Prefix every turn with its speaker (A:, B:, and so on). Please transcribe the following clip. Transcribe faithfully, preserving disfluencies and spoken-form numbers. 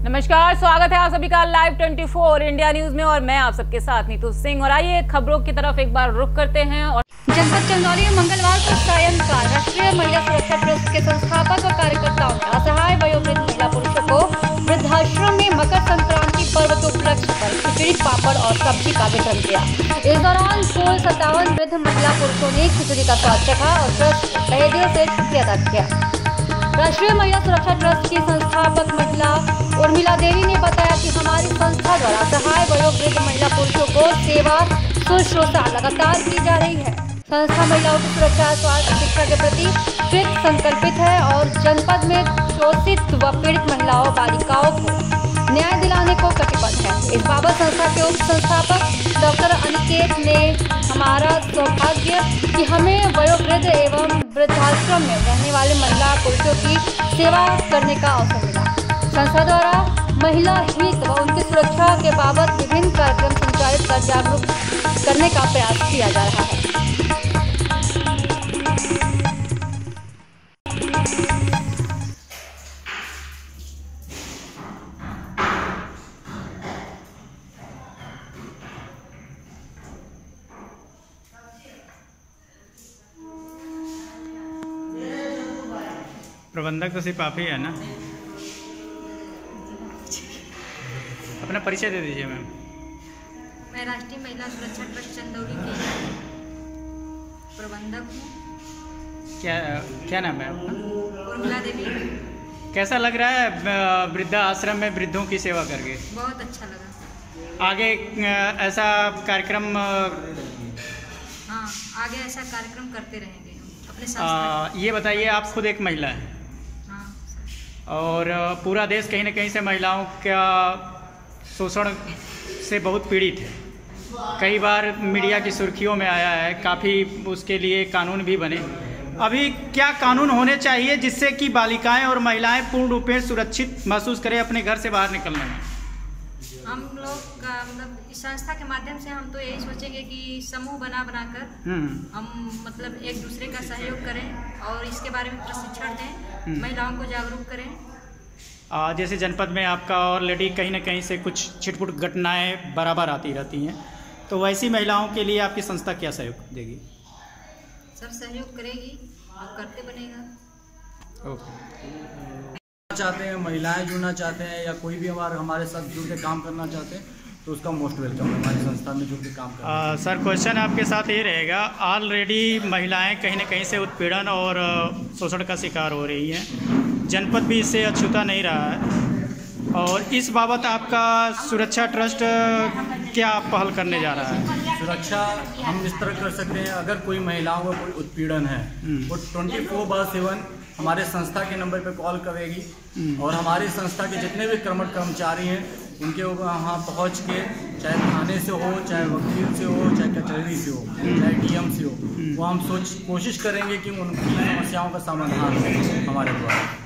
A: नमस्कार, स्वागत है आप सभी का लाइव चौबीस इंडिया न्यूज में और मैं आप सबके साथ नीतू सिंह। और आइए खबरों की तरफ एक बार रुख करते हैं। और
B: जनपद चंदौली में मंगलवार को सायंकाल राष्ट्रीय महिला सुरक्षा ट्रस्ट के संस्थापक और कार्यकर्ताओं ने असहाय वयोवृद्ध महिला पुरुषों को वृद्धाश्रम में मकर संक्रांति पर्व के उपलक्ष्य पर खिचड़ी, पापड़ और सब्जी का वितरण किया। इस दौरान कुल सत्तावन वृद्ध महिला पुरुषों ने खिचड़ी का स्वाद चखा और ट्रस्ट तहे दिल से शुक्रिया अदा किया। राष्ट्रीय महिला सुरक्षा ट्रस्ट की संस्थापक महिला उर्मिला देवी ने बताया कि हमारी संस्था द्वारा असहाय वयोवृद्ध महिला पुरुषों को सेवा शुश्रूषा लगातार की जा रही है। संस्था महिलाओं की सुरक्षा, स्वास्थ्य, शिक्षा के प्रति कृत संकल्पित है और जनपद में शोषित व पीड़ित महिलाओं बालिकाओं को न्याय दिलाने को कटिबद्ध है। इस बाबत संस्था के उप संस्थापक डॉक्टर अनिकेत ने हमारा सौभाग्य कि हमें वयोवृद्ध एवं वृद्धाश्रम में रहने वाले महिला पुरुषों की सेवा करने का अवसर मिला। संस्था द्वारा महिला हित व उनकी सुरक्षा के बाबत विभिन्न कार्यक्रम संचालित कर जागरूक करने का प्रयास किया जा रहा है।
C: प्रबंधक तो सिर्फ आप ही है ना? अपना परिचय दे दीजिए मैम।
D: मैं राष्ट्रीय महिला सुरक्षा ट्रस्ट चंदौली की प्रबंधक हूँ।
C: क्या क्या नाम है आपका?
D: उर्मिला देवी।
C: कैसा लग रहा है वृद्धा आश्रम में वृद्धों की सेवा करके?
D: बहुत अच्छा लगा।
C: आगे ऐसा कार्यक्रम?
D: हाँ, आगे ऐसा कार्यक्रम करते रहेंगे हम अपने
C: आ,
D: संस्था।
C: ये बताइए, आप खुद एक महिला है और पूरा देश कहीं ना कहीं से महिलाओं का शोषण से बहुत पीड़ित है। कई बार मीडिया की सुर्खियों में आया है, काफ़ी उसके लिए कानून भी बने। अभी क्या कानून होने चाहिए जिससे कि बालिकाएं और महिलाएं पूर्ण रूप से सुरक्षित महसूस करें अपने घर से बाहर निकलने में?
D: हम लोग का मतलब इस संस्था के माध्यम से हम तो यही सोचेंगे कि समूह बना बनाकर हम मतलब एक दूसरे का सहयोग करें और इसके बारे में प्रशिक्षण दें, महिलाओं को जागरूक करें।
C: आ, जैसे जनपद में आपका ऑलरेडी कहीं ना कहीं से कुछ छिटपुट घटनाएं बराबर आती रहती हैं, तो वैसी महिलाओं के लिए आपकी संस्था क्या सहयोग देगी?
D: सब सहयोग करेगी और करते बनेगा।
C: ओके।
E: चाहते हैं, महिलाएं जुड़ना चाहते हैं या कोई भी हमारे हमारे साथ जुड़ के काम करना चाहते हैं तो उसका मोस्ट वेलकम है हमारी संस्था में जुड़ के काम करना।
C: सर, क्वेश्चन आपके साथ ये रहेगा, ऑलरेडी महिलाएं कहीं ना कहीं से उत्पीड़न और शोषण का शिकार हो रही हैं, जनपद भी इससे अछूता नहीं रहा है, और इस बाबत आपका सुरक्षा ट्रस्ट क्या पहल करने जा रहा है?
E: सुरक्षा हम इस तरह कर सकते हैं, अगर कोई महिलाओं का कोई उत्पीड़न है वो ट्वेंटी फोर बार सेवन हमारे संस्था के नंबर पे कॉल करेगी और हमारी संस्था के जितने भी कर्मठ कर्मचारी हैं उनके वहाँ पहुँच के, चाहे थाने से हो, चाहे वकील से हो, चाहे कचहरी से हो, चाहे डीएम से हो, वो हम सोच कोशिश करेंगे कि उनकी समस्याओं का समाधान हो हमारे द्वारा।